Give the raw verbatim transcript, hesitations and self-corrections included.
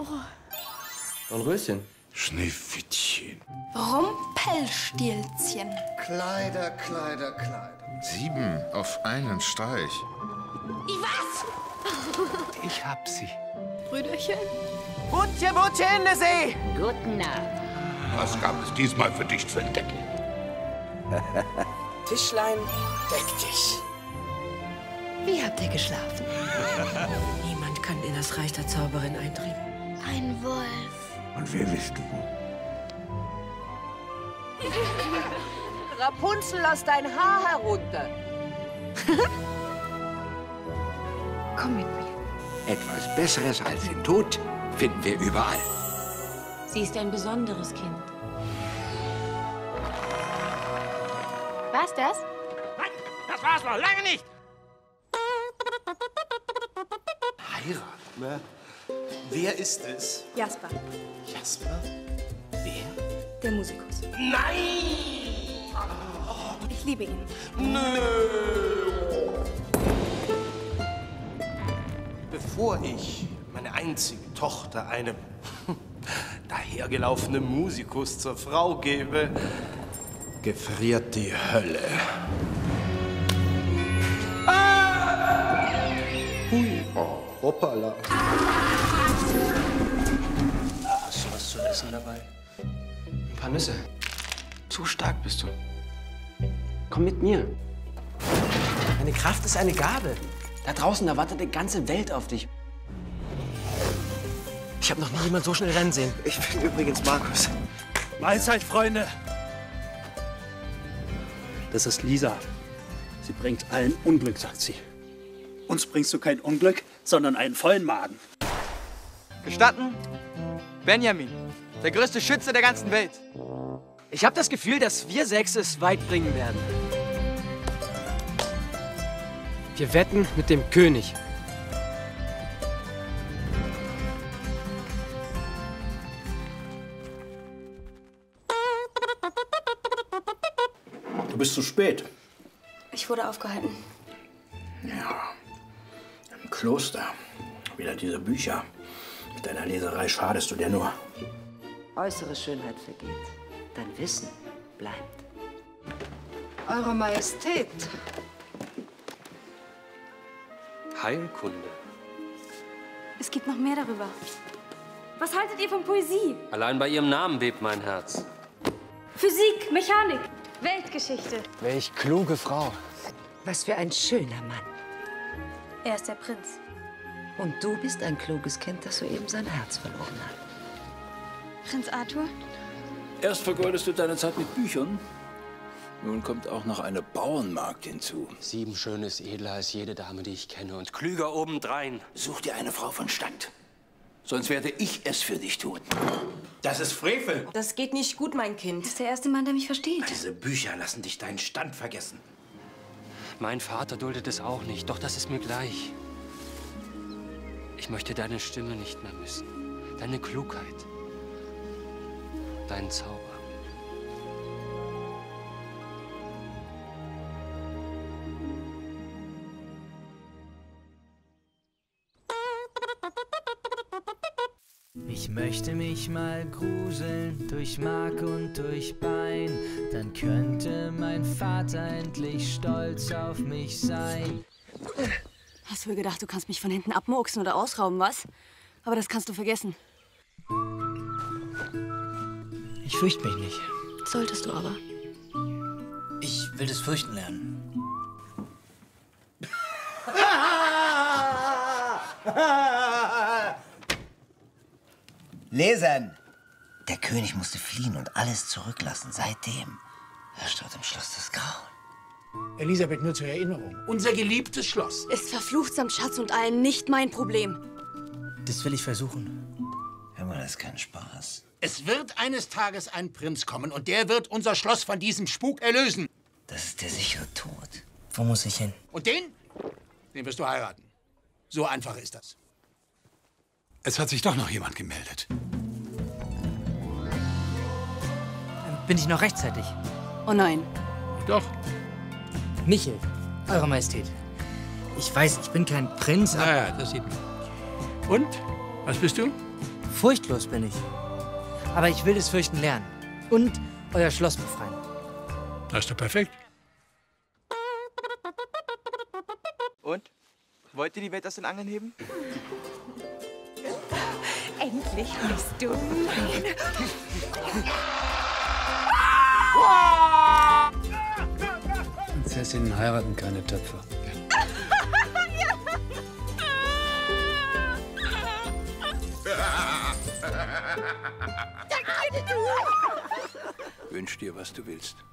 Oh. Dornröschen. Schneewittchen. Rumpelstilzchen. Kleider, Kleider, Kleider. Sieben auf einen Streich. Was? Ich hab sie. Brüderchen? Butche, Butche in der See! Guten Nacht. Was gab es diesmal für dich zu entdecken? Tischlein, deck dich. Wie habt ihr geschlafen? Niemand kann in das Reich der Zauberin eindringen. Ein Wolf. Und wer bist du? Rapunzel, lass dein Haar herunter. Komm mit mir. Etwas Besseres als den Tod finden wir überall. Sie ist ein besonderes Kind. War's das? Nein, das war's noch lange nicht. Heiraten? Na, wer ist es? Jasper, Jasper? Wer? der Musikus. Nein! Ich liebe ihn. Bevor ich meine einzige Tochter einem dahergelaufenen Musikus zur Frau gebe, gefriert die Hölle. Ah! Hui, oh, hoppala. Hast du was zu essen dabei? Ein paar Nüsse. Zu stark bist du. Komm mit mir. Deine Kraft ist eine Gabe. Da draußen, da wartet eine ganze Welt auf dich. Ich habe noch nie jemand so schnell rennen sehen. Ich bin übrigens Markus. Mahlzeit, Freunde. Das ist Lisa. Sie bringt allen Unglück, sagt sie. Uns bringst du kein Unglück, sondern einen vollen Magen. Gestatten? Benjamin, der größte Schütze der ganzen Welt. Ich habe das Gefühl, dass wir sechs es weit bringen werden. Wir wetten mit dem König. Du bist zu spät. Ich wurde aufgehalten. Ja, im Kloster. Wieder diese Bücher. Mit deiner Leserei schadest du dir nur. Äußere Schönheit vergeht. Dein Wissen bleibt. Eure Majestät. Heilkunde. Es gibt noch mehr darüber. Was haltet ihr von Poesie? Allein bei Ihrem Namen bebt mein Herz. Physik, Mechanik, Weltgeschichte. Welch kluge Frau. Was für ein schöner Mann. Er ist der Prinz. Und du bist ein kluges Kind, das soeben sein Herz verloren hat. Prinz Arthur? Erst vergeudest du deine Zeit mit Büchern. Nun kommt auch noch eine Bauernmagd hinzu. Sieben schön ist edler als jede Dame, die ich kenne, und klüger obendrein. Such dir eine Frau von Stand. Sonst werde ich es für dich tun. Das ist Frevel. Das geht nicht gut, mein Kind. Das ist der erste Mann, der mich versteht. Diese Bücher lassen dich deinen Stand vergessen. Mein Vater duldet es auch nicht, doch das ist mir gleich. Ich möchte deine Stimme nicht mehr missen. Deine Klugheit. Deinen Zauber. Ich möchte mich mal gruseln, durch Mark und durch Bein, dann könnte mein Vater endlich stolz auf mich sein. Hast wohl gedacht, du kannst mich von hinten abmurksen oder ausrauben, was? Aber das kannst du vergessen. Ich fürchte mich nicht. Solltest du aber. Ich will das Fürchten lernen. Lesen! Der König musste fliehen und alles zurücklassen. Seitdem herrscht dort im Schloss das Grauen. Elisabeth, nur zur Erinnerung. Unser geliebtes Schloss. Ist verflucht samt Schatz und allem nicht mein Problem. Das will ich versuchen. Hör mal, das ist kein Spaß. Es wird eines Tages ein Prinz kommen und der wird unser Schloss von diesem Spuk erlösen. Das ist der sichere Tod. Wo muss ich hin? Und den? Den wirst du heiraten. So einfach ist das. Es hat sich doch noch jemand gemeldet. Bin ich noch rechtzeitig? Oh nein. Doch. Michel, Eure Majestät. Ich weiß, ich bin kein Prinz, aber... Ja, ja, das sieht man. Und? Was bist du? Furchtlos bin ich. Aber ich will das Fürchten lernen. Und euer Schloss befreien. Das ist doch perfekt. Und? Wollt ihr die Welt aus den Angeln heben? Endlich bist du meine. Prinzessinnen heiraten keine Töpfer. Wünsch dir, was du willst.